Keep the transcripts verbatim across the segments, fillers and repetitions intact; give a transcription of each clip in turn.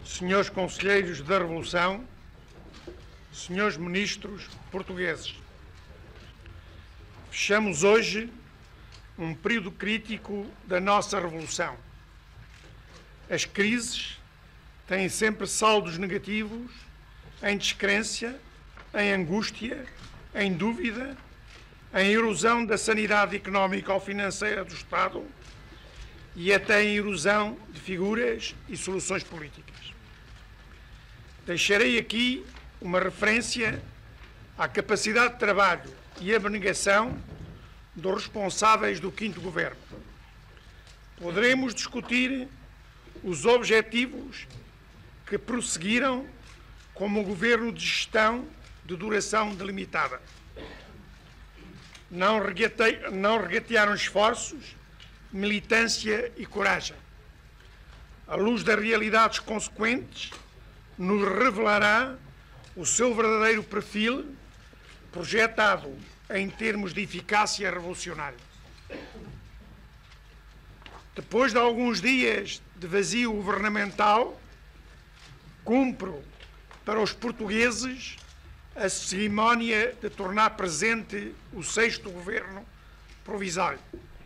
senhores conselheiros da Revolução, senhores ministros portugueses, fechamos hoje um período crítico da nossa Revolução. As crises têm sempre saldos negativos em descrença, em angústia, em dúvida, em erosão da sanidade económica ou financeira do Estado e até em erosão de figuras e soluções políticas. Deixarei aqui uma referência à capacidade de trabalho e abnegação dos responsáveis do quinto governo. Poderemos discutir os objetivos que prosseguiram como governo de gestão de duração delimitada. Não, regate... não regatearam esforços, militância e coragem. A luz das realidades consequentes nos revelará o seu verdadeiro perfil projetado em termos de eficácia revolucionária. Depois de alguns dias de vazio governamental, cumpre para os portugueses a cerimónia de tornar presente o sexto governo provisório.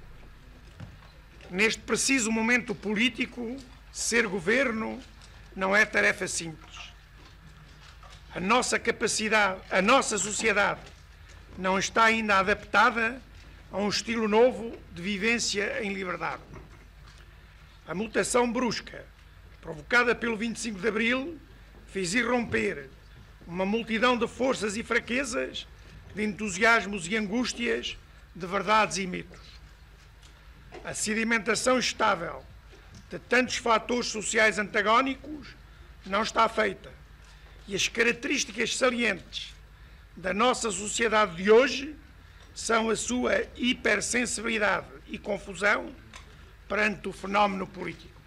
Neste preciso momento político, ser governo não é tarefa simples. A nossa capacidade, a nossa sociedade não está ainda adaptada a um estilo novo de vivência em liberdade. A mutação brusca, provocada pelo vinte e cinco de Abril, fez irromper uma multidão de forças e fraquezas, de entusiasmos e angústias, de verdades e mitos. A sedimentação estável de tantos fatores sociais antagónicos não está feita, e as características salientes da nossa sociedade de hoje são a sua hipersensibilidade e confusão perante o fenómeno político.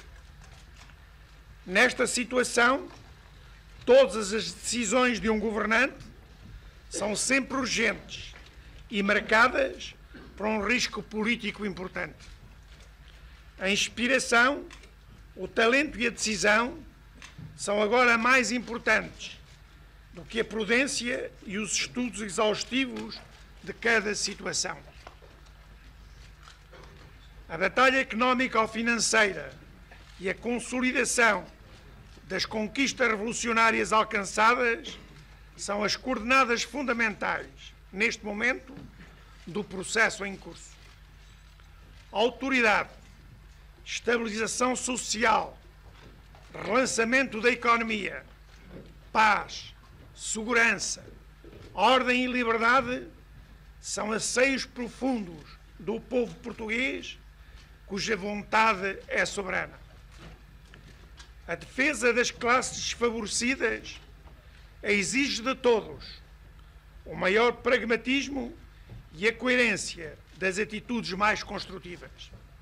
Nesta situação, todas as decisões de um governante são sempre urgentes e marcadas por um risco político importante. A inspiração, o talento e a decisão são agora mais importantes do que a prudência e os estudos exaustivos de cada situação. A batalha económica ou financeira e a consolidação das conquistas revolucionárias alcançadas são as coordenadas fundamentais, neste momento, do processo em curso. Autoridade, estabilização social, relançamento da economia, paz, segurança, ordem e liberdade são anseios profundos do povo português, cuja vontade é soberana. A defesa das classes desfavorecidas exige de todos o maior pragmatismo e a coerência das atitudes mais construtivas.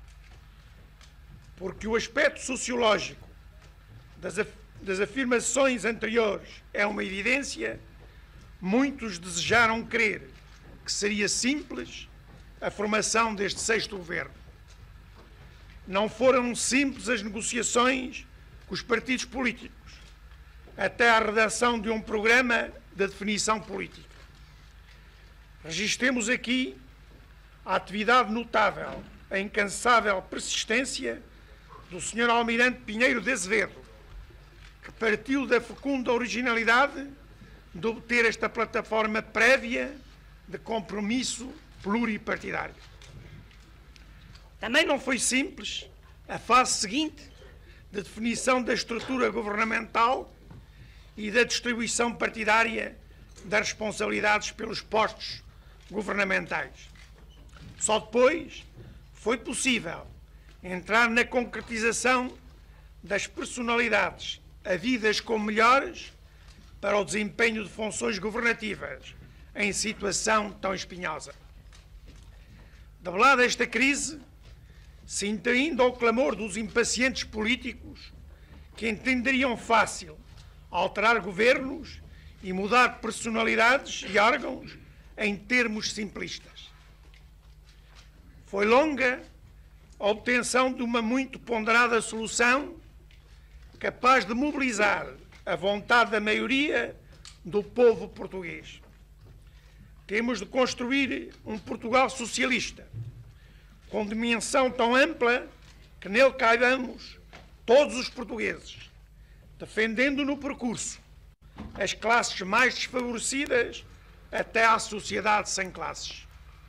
Porque o aspecto sociológico das, af das afirmações anteriores é uma evidência, muitos desejaram crer que seria simples a formação deste sexto governo. Não foram simples as negociações com os partidos políticos, até à redação de um programa de definição política. Registremos aqui a atividade notável, a incansável persistência do senhor Almirante Pinheiro de Azevedo, que partiu da fecunda originalidade de obter esta plataforma prévia de compromisso pluripartidário. Também não foi simples a fase seguinte de definição da estrutura governamental e da distribuição partidária das responsabilidades pelos postos governamentais. Só depois foi possível entrar na concretização das personalidades havidas como melhores para o desempenho de funções governativas em situação tão espinhosa. Debelada esta crise, sinto ainda o clamor dos impacientes políticos que entenderiam fácil alterar governos e mudar personalidades e órgãos em termos simplistas. Foi longa a obtenção de uma muito ponderada solução que capaz de mobilizar a vontade da maioria do povo português. Temos de construir um Portugal socialista, com dimensão tão ampla que nele caibamos todos os portugueses, defendendo no percurso as classes mais desfavorecidas até à sociedade sem classes.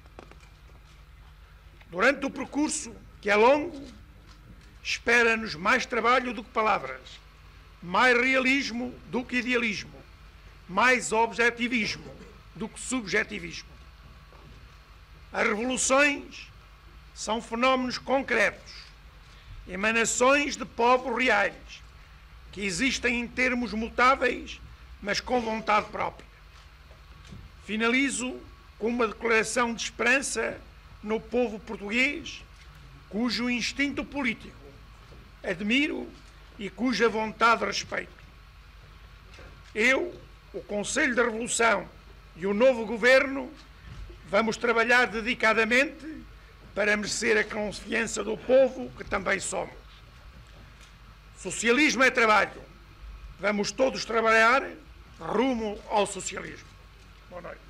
Durante o percurso, que é longo, espera-nos mais trabalho do que palavras, mais realismo do que idealismo, mais objetivismo do que subjetivismo. As revoluções são fenómenos concretos, emanações de povos reais, que existem em termos mutáveis, mas com vontade própria. Finalizo com uma declaração de esperança no povo português, cujo instinto político admiro e cuja vontade respeito. Eu, o Conselho da Revolução e o novo Governo vamos trabalhar dedicadamente para merecer a confiança do povo que também somos. Socialismo é trabalho. Vamos todos trabalhar rumo ao socialismo. Boa noite.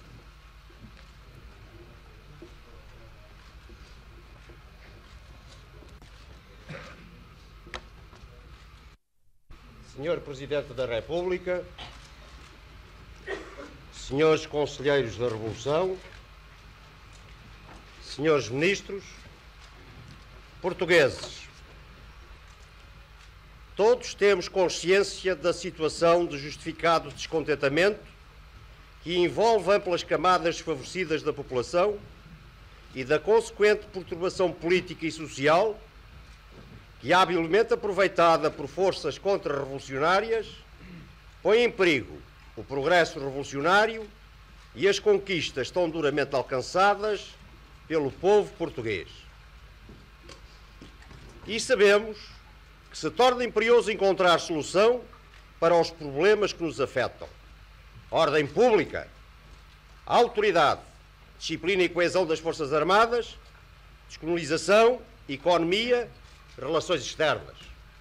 senhor Presidente da República, senhores Conselheiros da Revolução, senhores Ministros, portugueses, todos temos consciência da situação de justificado descontentamento que envolve amplas camadas desfavorecidas da população e da consequente perturbação política e social que, habilmente aproveitada por forças contra-revolucionárias, põe em perigo o progresso revolucionário e as conquistas tão duramente alcançadas pelo povo português. E sabemos que se torna imperioso encontrar solução para os problemas que nos afetam. Ordem pública, autoridade, disciplina e coesão das Forças Armadas, descolonização, economia, relações externas.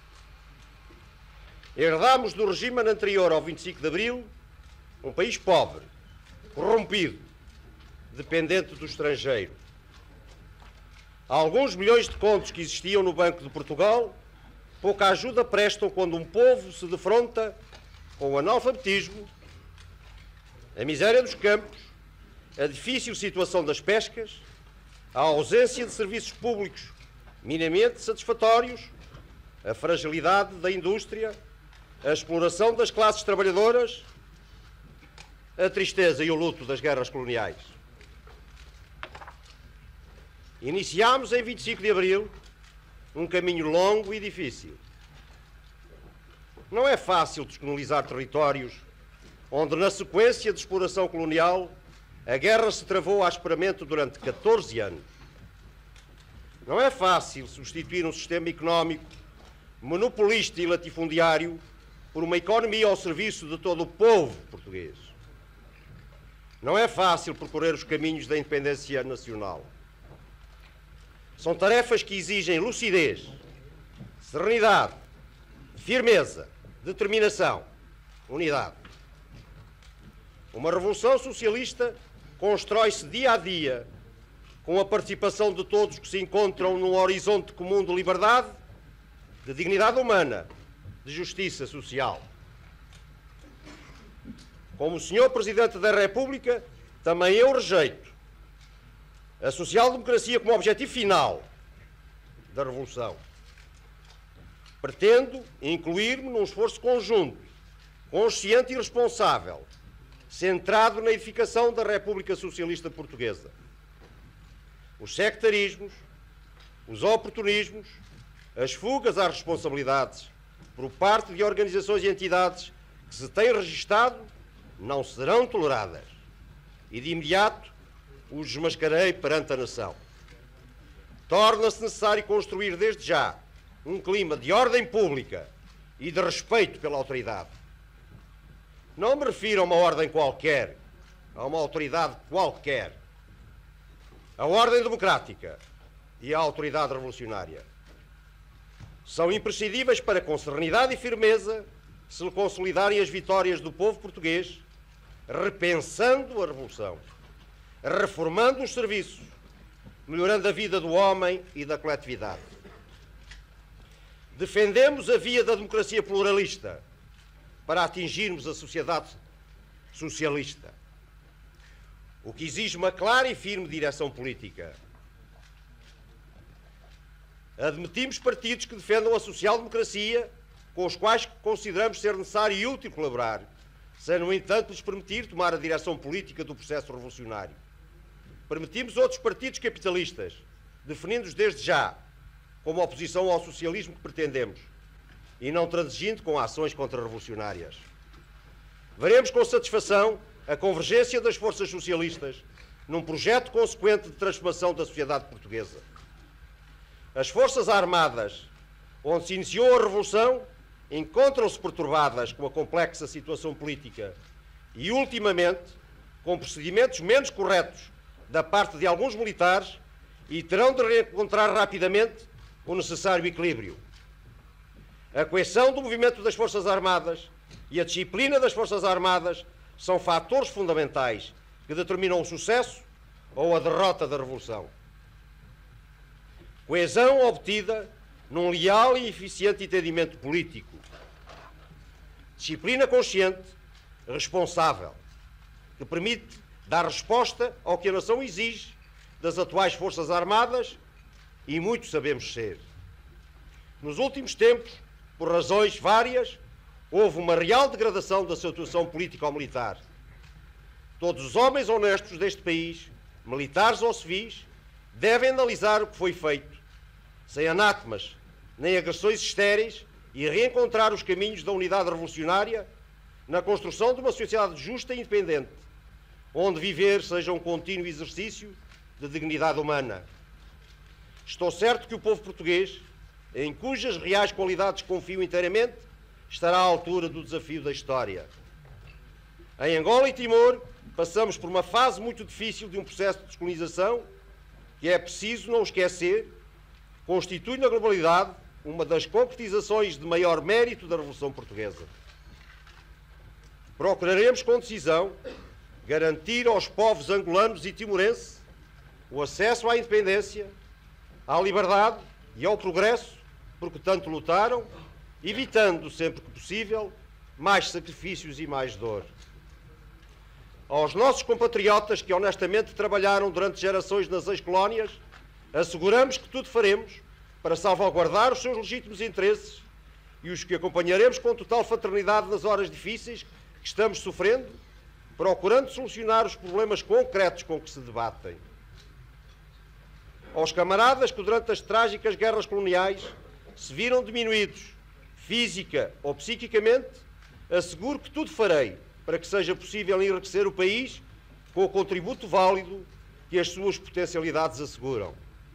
Herdamos do regime anterior ao vinte e cinco de Abril um país pobre, corrompido, dependente do estrangeiro. Há alguns milhões de contos que existiam no Banco de Portugal, pouca ajuda prestam quando um povo se defronta com o analfabetismo, a miséria dos campos, a difícil situação das pescas, a ausência de serviços públicos minimamente satisfatórios, a fragilidade da indústria, a exploração das classes trabalhadoras, a tristeza e o luto das guerras coloniais. Iniciámos em vinte e cinco de Abril um caminho longo e difícil. Não é fácil descolonizar territórios onde, na sequência de exploração colonial, a guerra se travou asperamente durante catorze anos. Não é fácil substituir um sistema económico monopolista e latifundiário por uma economia ao serviço de todo o povo português. Não é fácil percorrer os caminhos da independência nacional. São tarefas que exigem lucidez, serenidade, firmeza, determinação, unidade. Uma revolução socialista constrói-se dia a dia com a participação de todos que se encontram num horizonte comum de liberdade, de dignidade humana, de justiça social. Como o senhor Presidente da República, também eu rejeito a social-democracia como objetivo final da revolução. Pretendo incluir-me num esforço conjunto, consciente e responsável, centrado na edificação da República Socialista Portuguesa. Os sectarismos, os oportunismos, as fugas às responsabilidades por parte de organizações e entidades que se têm registado não serão toleradas. E de imediato os desmascarei perante a nação. Torna-se necessário construir desde já um clima de ordem pública e de respeito pela autoridade. Não me refiro a uma ordem qualquer, a uma autoridade qualquer. A ordem democrática e a autoridade revolucionária. são imprescindíveis para, com serenidade e firmeza, se consolidarem as vitórias do povo português, repensando a Revolução, reformando os serviços, melhorando a vida do homem e da coletividade. Defendemos a via da democracia pluralista para atingirmos a sociedade socialista, o que exige uma clara e firme direção política. Admitimos partidos que defendam a social-democracia, com os quais consideramos ser necessário e útil colaborar, sem, no entanto, lhes permitir tomar a direção política do processo revolucionário. Permitimos outros partidos capitalistas, definindo-os desde já como oposição ao socialismo que pretendemos e não transigindo com ações contra-revolucionárias. Veremos com satisfação a convergência das forças socialistas num projeto consequente de transformação da sociedade portuguesa. As Forças Armadas, onde se iniciou a Revolução, encontram-se perturbadas com a complexa situação política e, ultimamente, com procedimentos menos corretos da parte de alguns militares e terão de reencontrar rapidamente o necessário equilíbrio. A coesão do movimento das Forças Armadas e a disciplina das Forças Armadas são fatores fundamentais que determinam o sucesso ou a derrota da Revolução. Coesão obtida num leal e eficiente entendimento político. Disciplina consciente, responsável, que permite dar resposta ao que a nação exige das atuais Forças Armadas e muito sabemos ser. Nos últimos tempos, por razões várias, houve uma real degradação da situação político-militar. Todos os homens honestos deste país, militares ou civis, devem analisar o que foi feito, sem anátemas nem agressões estéreis, e reencontrar os caminhos da unidade revolucionária na construção de uma sociedade justa e independente, onde viver seja um contínuo exercício de dignidade humana. Estou certo que o povo português, em cujas reais qualidades confio inteiramente, estará à altura do desafio da história. Em Angola e Timor, passamos por uma fase muito difícil de um processo de descolonização que, é preciso não esquecer, constitui na globalidade uma das concretizações de maior mérito da Revolução Portuguesa. Procuraremos com decisão garantir aos povos angolanos e timorenses o acesso à independência, à liberdade e ao progresso, porque tanto lutaram, evitando, sempre que possível, mais sacrifícios e mais dor. Aos nossos compatriotas que honestamente trabalharam durante gerações nas ex-colónias, asseguramos que tudo faremos para salvaguardar os seus legítimos interesses e os que acompanharemos com total fraternidade nas horas difíceis que estamos sofrendo, procurando solucionar os problemas concretos com que se debatem. Aos camaradas que durante as trágicas guerras coloniais se viram diminuídos, física ou psiquicamente, asseguro que tudo farei para que seja possível enriquecer o país com o contributo válido que as suas potencialidades asseguram.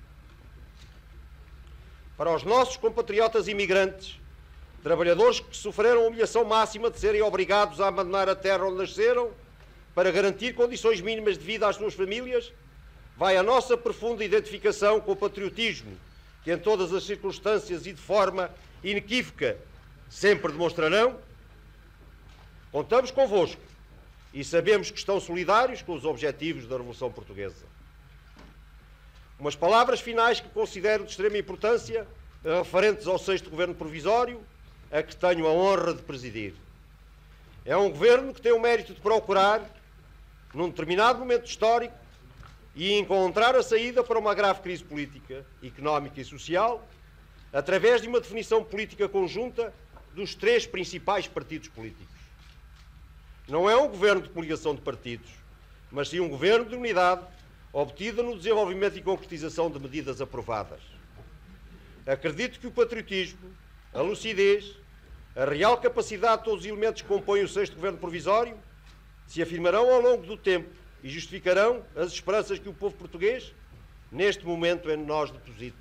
Para os nossos compatriotas imigrantes, trabalhadores que sofreram a humilhação máxima de serem obrigados a abandonar a terra onde nasceram para garantir condições mínimas de vida às suas famílias, vai a nossa profunda identificação com o patriotismo que em todas as circunstâncias e de forma inequívoca sempre demonstrarão. Contamos convosco e sabemos que estão solidários com os objetivos da Revolução Portuguesa. Umas palavras finais que considero de extrema importância, referentes ao sexto Governo Provisório, a que tenho a honra de presidir. É um governo que tem o mérito de procurar, num determinado momento histórico, e encontrar a saída para uma grave crise política, económica e social, através de uma definição política conjunta dos três principais partidos políticos. Não é um governo de coligação de partidos, mas sim um governo de unidade obtida no desenvolvimento e concretização de medidas aprovadas. Acredito que o patriotismo, a lucidez, a real capacidade de todos os elementos que compõem o sexto Governo Provisório se afirmarão ao longo do tempo e justificarão as esperanças que o povo português, neste momento, em nós deposita.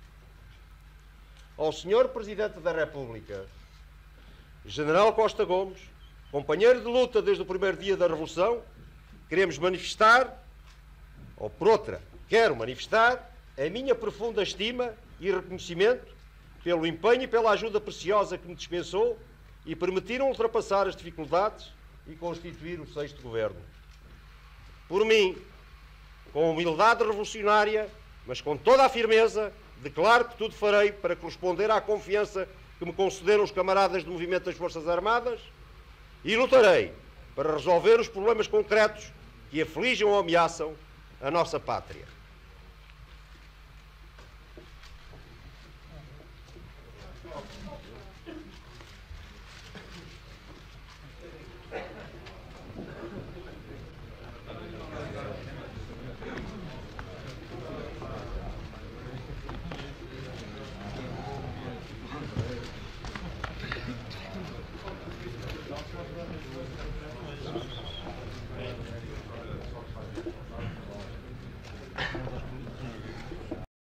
Ao senhor Presidente da República, General Costa Gomes, companheiro de luta desde o primeiro dia da Revolução, queremos manifestar, ou por outra, quero manifestar, a minha profunda estima e reconhecimento pelo empenho e pela ajuda preciosa que me dispensou e permitiram ultrapassar as dificuldades e constituir o sexto governo. Por mim, com humildade revolucionária, mas com toda a firmeza, declaro que tudo farei para corresponder à confiança que me concederam os camaradas do Movimento das Forças Armadas e lutarei para resolver os problemas concretos que afligem ou ameaçam a nossa pátria.